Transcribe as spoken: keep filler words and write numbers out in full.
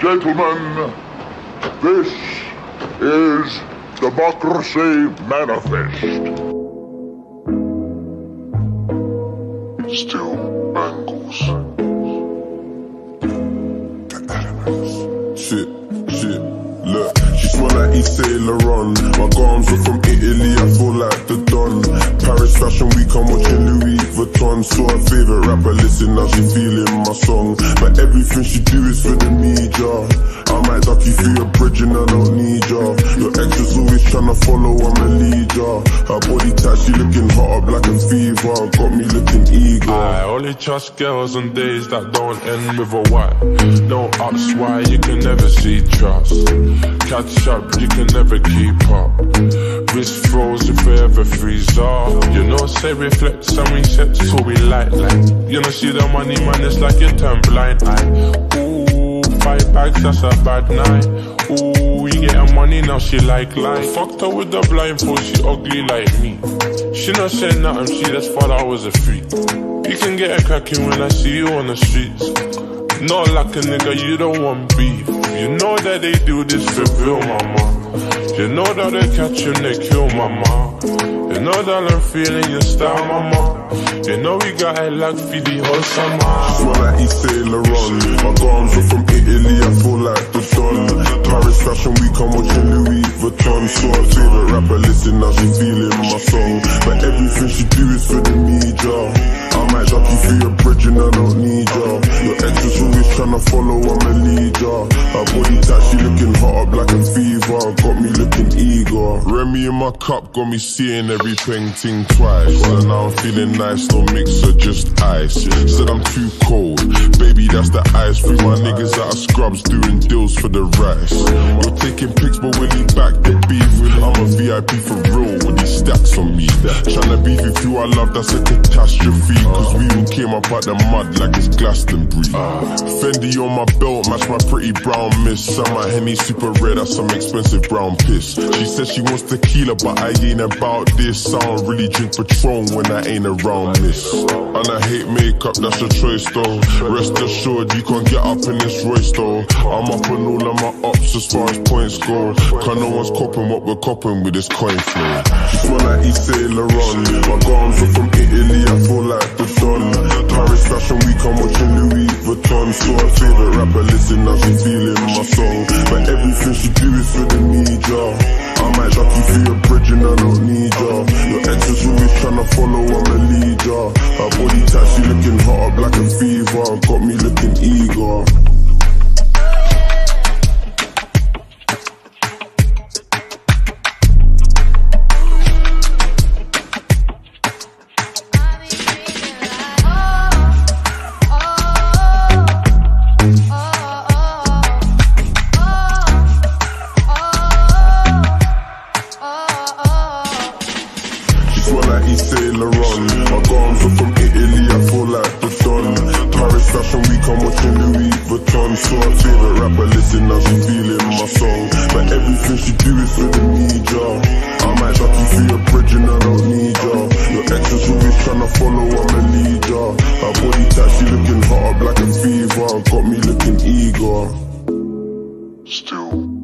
gentlemen, this is Democracy Manifest. Still bangles. The elements. Shit, shit, look. She smell like East Saint Laurent. My garms are from Italy, I feel like the Don. Paris Fashion Week, I'm watching Louis Vuitton. Saw her favourite rapper, listen, now she feeling my song. But everything she do is for the media. I might duck you through your bridge and I don't need ya. Your ex is always tryna follow, I'm a leader. Her body tight, she looking hot, black and fever. Got me looking eager. I only trust girls on days that don't end with a what. No ups, why you can never see trust. Catch up, you can never keep up. Wrist froze if we ever freeze up. You know, say reflex and we set so we light like. You know, see the money, man, it's like you turn blind eye. Ooh, five bags, that's a bad night. Ooh, we getting money now, she like life. Fucked her with the blindfold, she ugly like me. She not saying nothing, she just thought I was a freak. You can get it cracking when I see you on the streets. Not like a nigga, you don't want beef. You know that they do this for real, mama. You know that they catch you and they kill, mama. You know that I'm feeling your style, mama. You know we got it like for the whole summer. Smell like East Saint Laurent. My garms are from Italy, I feel like the Don. Paris Fashion Week, I'm watching Louis Vuitton. Saw her favourite rapper, listen, now she feeling my song. But everything she do is for the media. I might duck you through your bridge and I don't need ya. Your ex is always tryna follow, I'm a leader. Her body tight, she looking hot, black and fever. Got me looking eager. Remy in my cup, got me seeing everything ting twice. And now I'm feeling nice, no mixer, just ice. Said I'm too cold, baby, that's the ice. Free my niggas out of scrubs, doing deals for the rice. You're taking pics, but when you back, get beefing. I'm a V I P for real, with these stacks on me. Tryna beef with you, I love, that's a catastrophe. Cause we all came up out the mud like it's Glastonbury. Fendi on my belt, match my pretty brown miss. And my Henny super red, that's some expensive brown piss. She said she wants tequila, but I ain't about this. I don't really drink Patron when I ain't around miss. And I hate makeup, that's your choice though. Rest assured, you can't get up in this Royce though. I'm up on all of my ups as far as points go. Cause no one's copping what we're copping with this coin flow. She smell like East Saint Laurent. My garms are from Italy, I feel like the Don. Paris Fashion Week, I'm watching Louis Vuitton. Saw her favourite rapper, listen, now she feeling my song. But everything she do is for the media. I might duck you through your bridge and I don't need ya. Your ex is always tryna follow, I'm a leader. Her body tight, she looking hot, black and fever. Got me looking eager. East Saint Laurent. My garms are from Italy, I feel like the Don. Paris Fashion Week, I'm watching Louis Vuitton. Saw her favourite rapper, listen, now she feeling my song. But everything she do is for the media. I might duck you through your bridge and I don't need ya. Your ex is always tryna follow, I'm a leader. Her body tight, she looking hot, black and fever. Got me looking eager. Still